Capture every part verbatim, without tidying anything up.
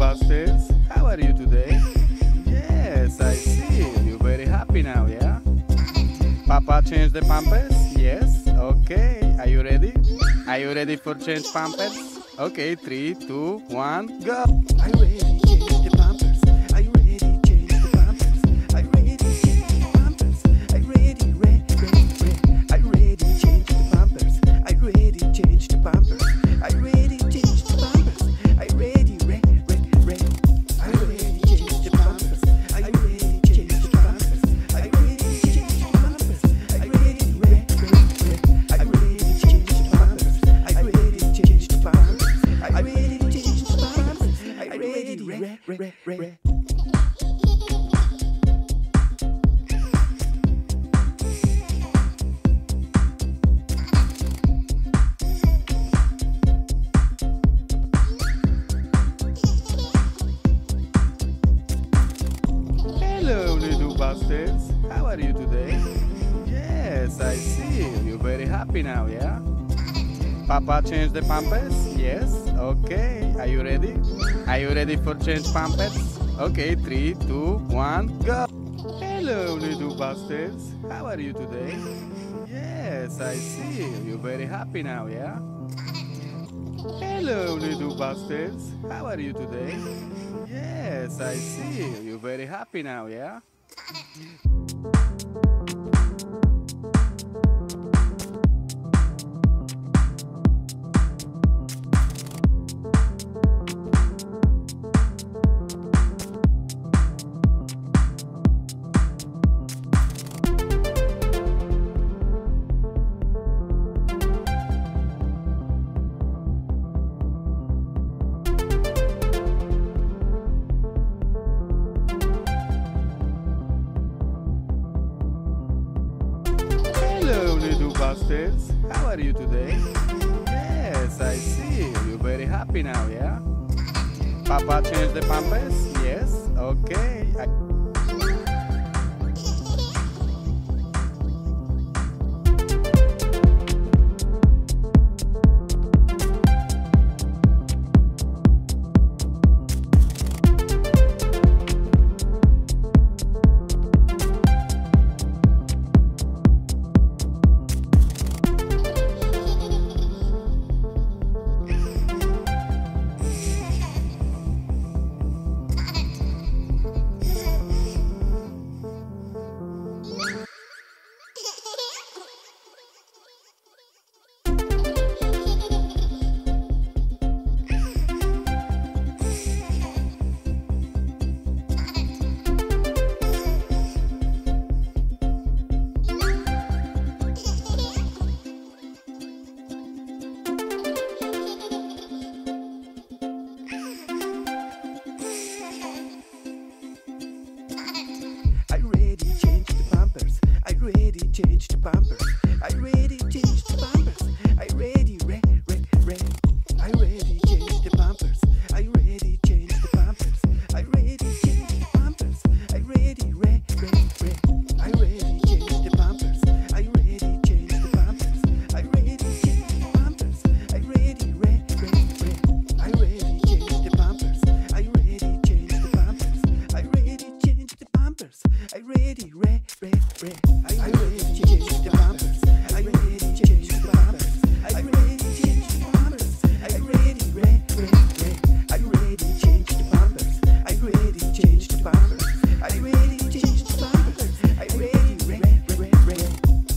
busters. How are you today? Yes, I see. You're very happy now, yeah? Papa changed the Pampers? Yes. Okay. Are you ready? Are you ready for change Pampers? Okay, three, two, one, go. Are you ready? Change the Pampers. Are you ready? Change the Pampers. Are you ready? Change the Pampers. Are you ready? Re, re, re. Are you ready? Change the Pampers. Are you ready? Change the Pampers. Are you ready? Change the Pampers. Are you ready? Re, re, re. Are you ready? Change the Pampers. Are you ready? Change the Pampers. Are you ready? Change the Pampers. Are you ready? Re, re, re. Are you ready? Change the Pampers. Are you ready? Change the Pampers. Are you ready? Change the Pampers. Are you ready? Re, re, re. Hello, little busters. How are you today? Yes, I see. You're very happy now, yeah? Papa changed the Pampers? Yes. Okay. Are you ready? Are you ready for change Pampers? Okay, three, two, one, go. Hello, little busters. How are you today? Yes, I see. You're very happy now, yeah? Hello, little busters. How are you today? Yes, I see. You're very happy now, yeah? Hello, little busters. How are you today? Yes, I see. You're very happy now, yeah? Papa changed the Pampers? Yes. Okay. I Are you ready? Change the Pampers. Are you ready? Change the Pampers. Are you ready? Change the Pampers. Are you ready? Re, re, re. Are you ready? Change the Pampers. Are you ready? Change the Pampers. Are you ready? Change the Pampers. Are you ready? Re, re, re. Are you ready? Change the Pampers. Are you ready? Change the Pampers. Are you ready? Change the Pampers. Are you ready? Re, re, re. Are you ready? Change the Pampers. Are you ready? Change the Pampers. Are you ready? Change the Pampers. Are you ready? Re, re, re. Are you ready? Change the Pampers. Are you ready? Change the Pampers. Are you ready? Change the Pampers. Are you ready? Re, re, re. Are you ready? Change the Pampers. Are you ready? Change the Pampers. Are you ready? Change the Pampers. Are you ready? Re, re, re, re.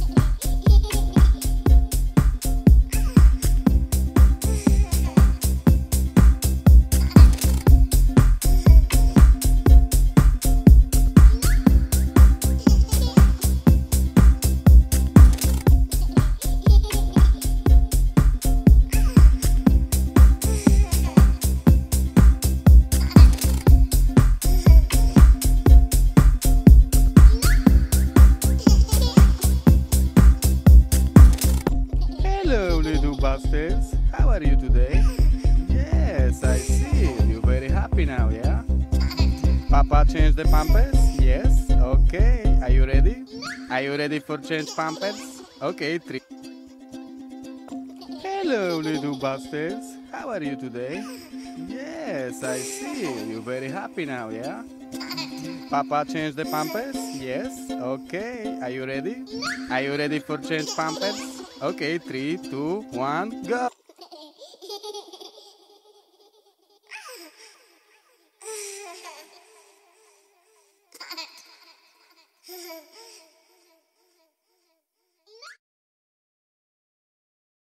Hello, little busters. How are you today? Yes, I see. You're very happy now, yeah? Papa changed the Pampers? Yes. Okay. Are you ready? Are you ready for change Pampers? Okay, three. Hello, little busters. How are you today? Yes, I see. You're very happy now, yeah? Papa changed the pampers? Yes. Okay. Are you ready? Are you ready for change pampers? Okay, three, two, one, go.